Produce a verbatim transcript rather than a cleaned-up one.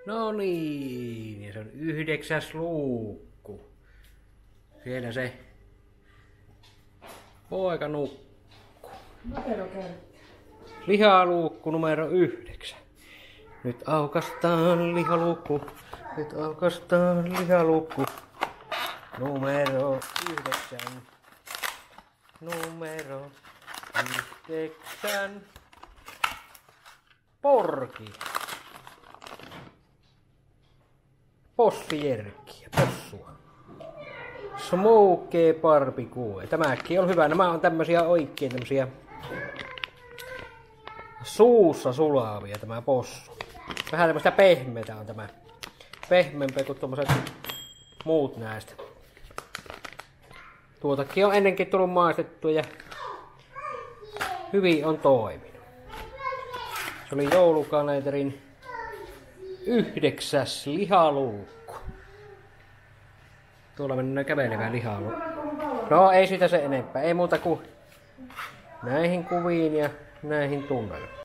No niin, ja se on yhdeksäs luukku. Siellä se poika nukkuu. Lihaluukku numero yhdeksän. Nyt aukastaan lihaluukku. Nyt aukastaan lihaluukku. Numero yhdeksän. Numero yhdeksän. Porki. Possierkkiä, possua. Smoke barbecue. Tämäkin on hyvä. Nämä on tämmösiä oikein tämmösiä suussa sulavia tämä possu. Vähän tämmöistä pehmeitä on tämä. Pehmeämpi kuin tommoset muut näistä. Tuotakin on ennenkin tullut maistettua ja hyvin on toiminut. Se oli joulukalenterin yhdeksäs lihaluukku. Tuolla mennään kävelevään lihaluukku. No ei sitä se enempää. Ei muuta kuin näihin kuviin ja näihin tunnelmiin.